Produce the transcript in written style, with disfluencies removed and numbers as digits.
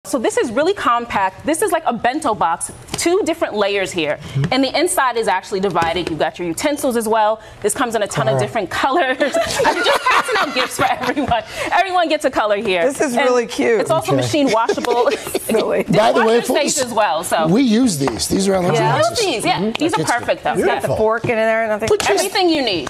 So this is really compact. This is like a bento box, 2 different layers here. And the inside is actually divided. You've got your utensils as well. This comes in a ton of different colors. I'm just passing out gifts for everyone. Everyone gets a color here. This is really cute. It's also machine washable. By the way, as well. So we use these. These are our lunch boxes. These are perfect though. It's got the fork in there and everything. Everything you need.